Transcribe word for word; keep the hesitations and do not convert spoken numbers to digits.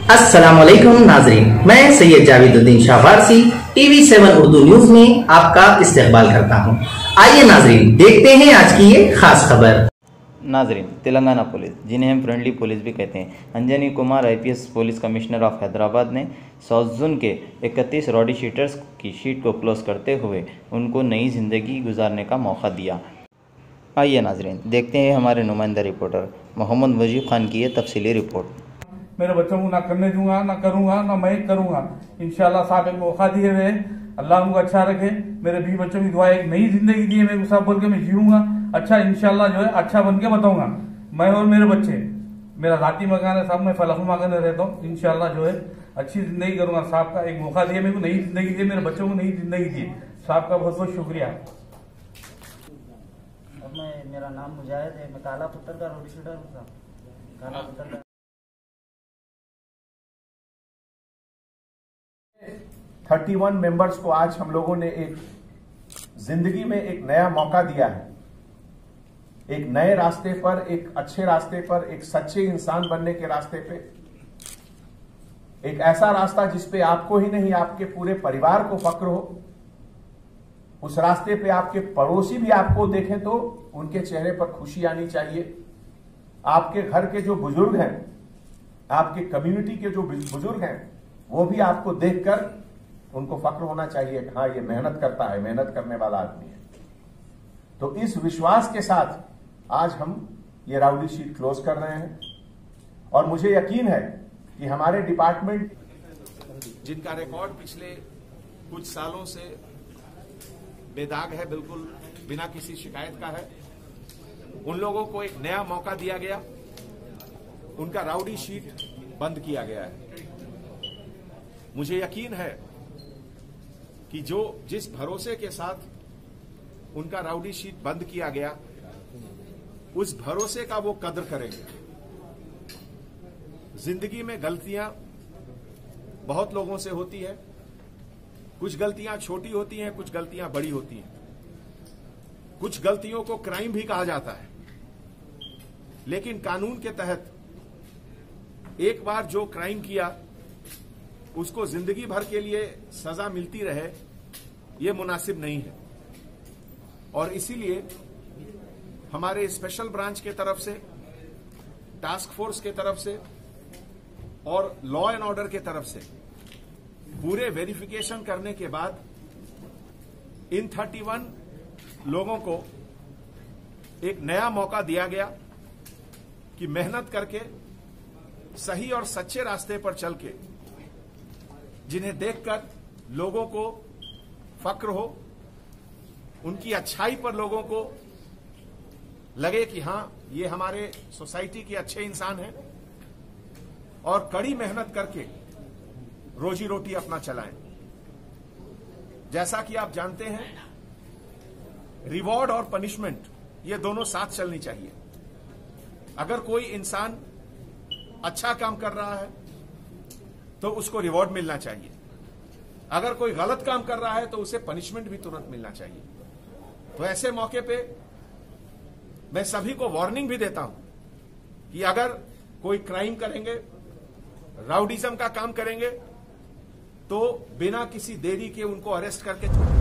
अस्सलाम वालेकुम नाजरीन, मैं Syed Javeduddin Shah Farsi TV seven Urdu news में आपका इस्तेकबाल करता हूं। आइए नाजरीन, देखते हैं आज की ये खास खबर। नाजरीन, तेलंगाना पुलिस, जिन्हें हम फ्रेंडली पुलिस भी कहते हैं, Anjani Kumar IPS police commissioner of Hyderabad ने साउथ जोन के इकतीस रॉडी शीटर्स की शीट को क्लोज करते हुए उनको नई ज़िंदगी गुजारने का मौका दिया। आइए नाजरीन, देखते हैं हमारे नुमाइंदा रिपोर्टर मोहम्मद वजीब खान की ये तफसीली रिपोर्ट। मेरे बच्चों को ना करने दूंगा, ना करूंगा, ना मैं करूंगा। इंशाल्लाह साहब एक मौका दिए हुए, अल्लाह उनको अच्छा रखे। मेरे बीवी बच्चों की दुआ, एक नई जिंदगी दी है मेरे को, साहब बोल के मैं जीऊंगा अच्छा, इंशाल्लाह जो है अच्छा बन के बताऊंगा। मैं और मेरे बच्चे, मेरा जाती मकान है साहब, मैं फलाफू मकान में रहता हूँ। इंशाल्लाह जो है अच्छी जिंदगी करूंगा। साहब का एक मौका दिया मेरे को, नई जिंदगी दी, मेरे बच्चों को नई जिंदगी दी। साहब का बहुत बहुत शुक्रिया। मैं, मेरा नाम मुजाहिद है, मैं काला पुत्र का रोड शूटर हूँ। काला पुत्र का इकतीस मेंबर्स को आज हम लोगों ने एक जिंदगी में एक नया मौका दिया है, एक नए रास्ते पर, एक अच्छे रास्ते पर, एक सच्चे इंसान बनने के रास्ते पे, एक ऐसा रास्ता जिसपे आपको ही नहीं आपके पूरे परिवार को फक्र हो। उस रास्ते पे आपके पड़ोसी भी आपको देखें तो उनके चेहरे पर खुशी आनी चाहिए। आपके घर के जो बुजुर्ग हैं, आपके कम्युनिटी के जो बुजुर्ग हैं, वो भी आपको देखकर उनको फक्र होना चाहिए कि हाँ, ये मेहनत करता है, मेहनत करने वाला आदमी है। तो इस विश्वास के साथ आज हम ये राउडी शीट क्लोज कर रहे हैं और मुझे यकीन है कि हमारे डिपार्टमेंट, जिनका रिकॉर्ड पिछले कुछ सालों से बेदाग है, बिल्कुल बिना किसी शिकायत का है, उन लोगों को एक नया मौका दिया गया, उनका राउडी शीट बंद किया गया है। मुझे यकीन है कि जो जिस भरोसे के साथ उनका राउडी शीट बंद किया गया, उस भरोसे का वो कद्र करेंगे। जिंदगी में गलतियां बहुत लोगों से होती है, कुछ गलतियां छोटी होती हैं, कुछ गलतियां बड़ी होती हैं, कुछ गलतियों को क्राइम भी कहा जाता है। लेकिन कानून के तहत एक बार जो क्राइम किया उसको जिंदगी भर के लिए सजा मिलती रहे, ये मुनासिब नहीं है। और इसीलिए हमारे स्पेशल ब्रांच के तरफ से, टास्क फोर्स के तरफ से और लॉ एंड ऑर्डर के तरफ से पूरे वेरिफिकेशन करने के बाद इन इकतीस लोगों को एक नया मौका दिया गया कि मेहनत करके सही और सच्चे रास्ते पर चल के, जिन्हें देखकर लोगों को फक्र हो, उनकी अच्छाई पर लोगों को लगे कि हां, ये हमारे सोसाइटी के अच्छे इंसान हैं, और कड़ी मेहनत करके रोजी रोटी अपना चलाएं। जैसा कि आप जानते हैं, रिवॉर्ड और पनिशमेंट ये दोनों साथ चलनी चाहिए। अगर कोई इंसान अच्छा काम कर रहा है तो उसको रिवॉर्ड मिलना चाहिए, अगर कोई गलत काम कर रहा है तो उसे पनिशमेंट भी तुरंत मिलना चाहिए। तो ऐसे मौके पे मैं सभी को वार्निंग भी देता हूं कि अगर कोई क्राइम करेंगे, राउडिज्म का काम करेंगे, तो बिना किसी देरी के उनको अरेस्ट करके